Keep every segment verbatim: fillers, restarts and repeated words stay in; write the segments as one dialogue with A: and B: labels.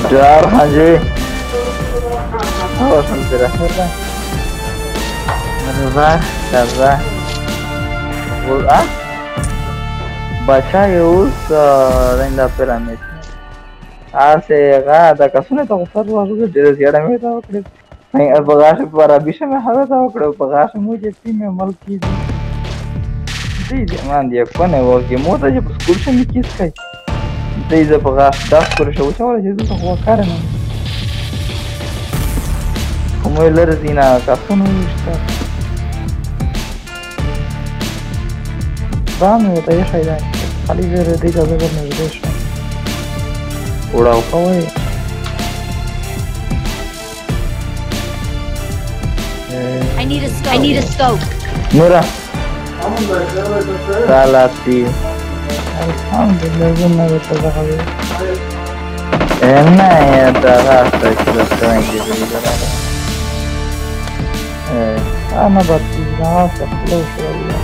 A: यार हाँ जी और सुन तेरा रजा रजा वो आ बचा ये उस रेंडा पिरामिड आसे gada kasune to farro azuge de ziada me ta okre नहीं अब बगाश पर अभी से मैं हवा था ओकड़े बगाश मुझे टी में मलकी दी दी मान दिया कौन है वो कि मोटा जब स्कूल से मैं किस का दी जब बगाश दस कर शो चावल जैसे तो हुआ कर ना como ele era assim na casa não está vamos eu ia sair daí ali ver de casa ver nos deixa ora o qual é
B: I need a scope. I need a scope.
A: Mira. Salati. Alhamdulillah, मैं बता रहा हूँ. नहीं है तो रास्ता किधर से आएंगे जल्दी करा. eh, ana batti रास्ता लो शुरू.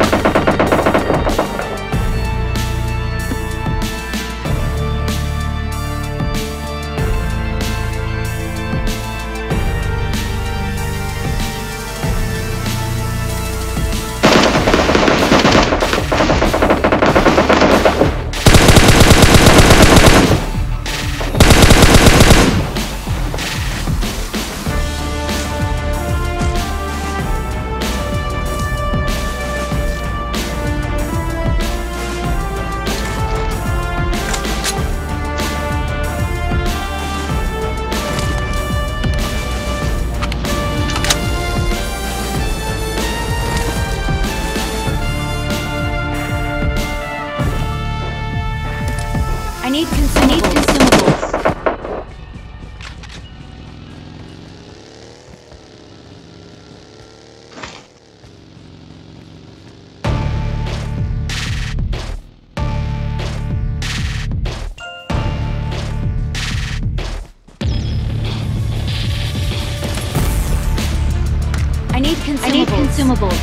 B: I need consumables. I need consumables. I need consumables. I need consumables.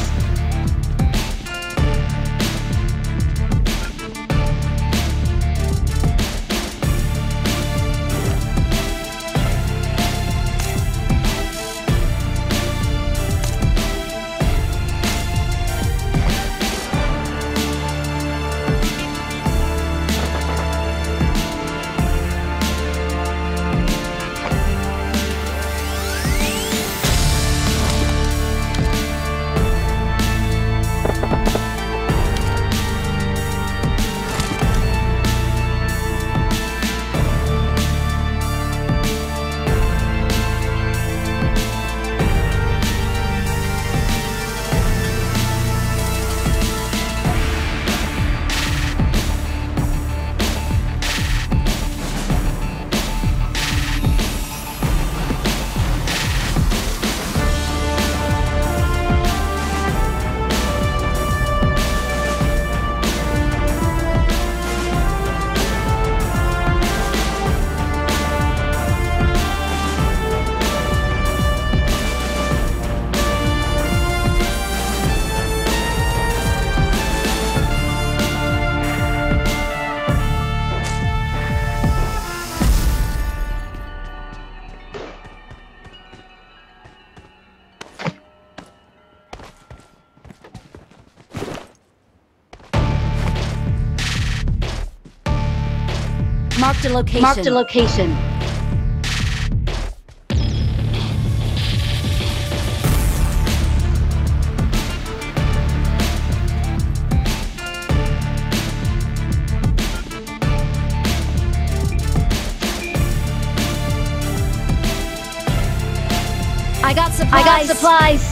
B: Marked a location. Marked a location. I got supplies. I got supplies.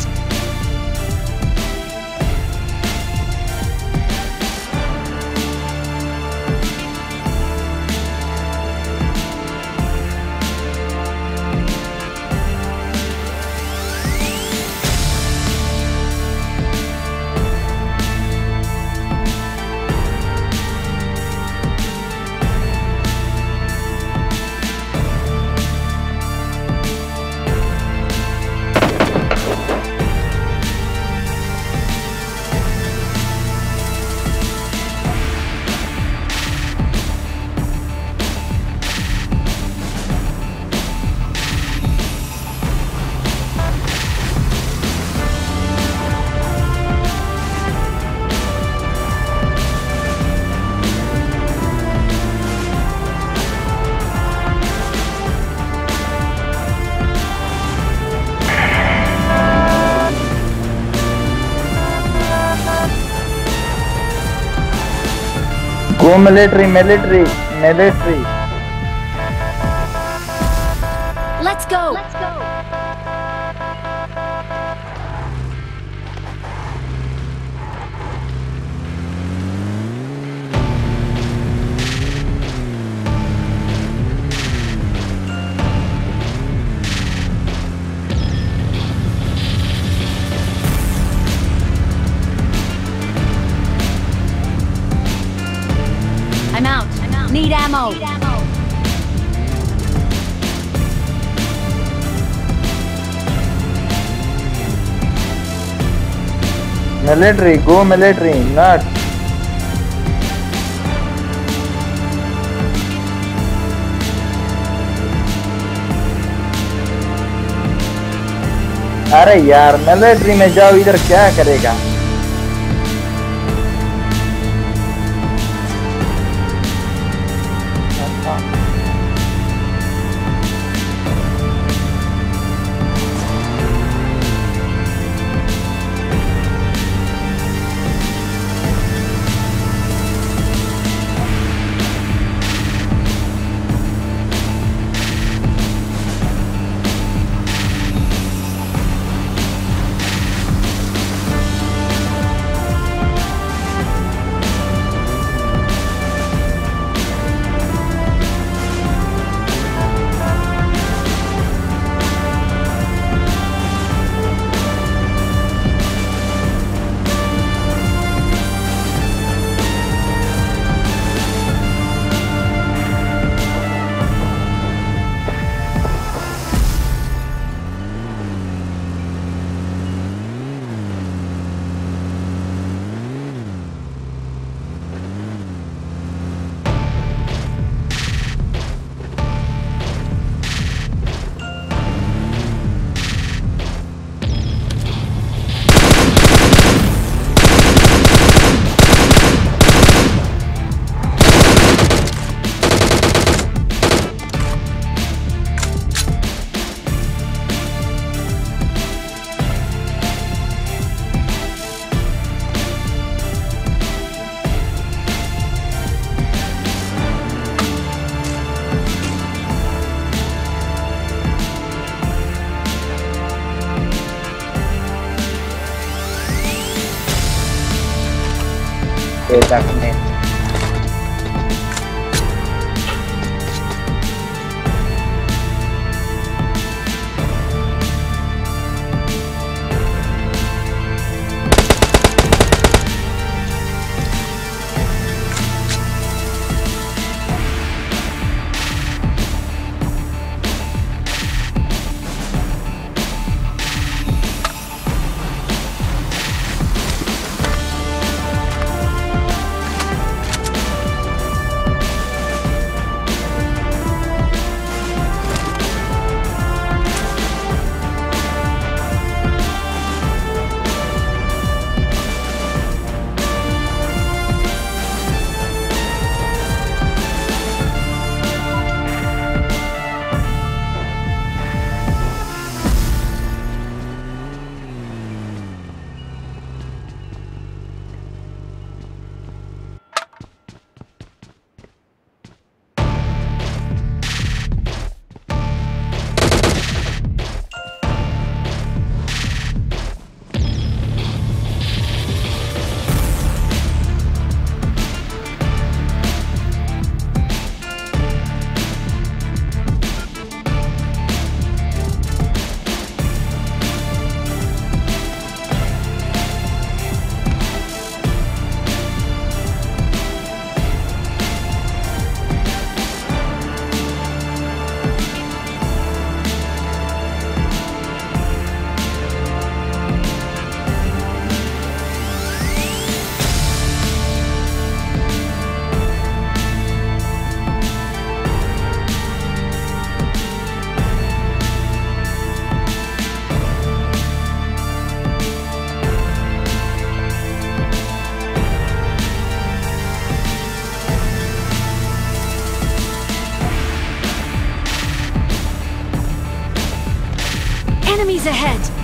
A: Go military, military, military.
B: Let's go. Let's go. I'm out. I'm out. Need ammo. Need ammo.
A: Military, go military, not. अरे यार मिलिट्री में जाओ, इधर क्या करेगा? Exactamente.
B: Enemies ahead!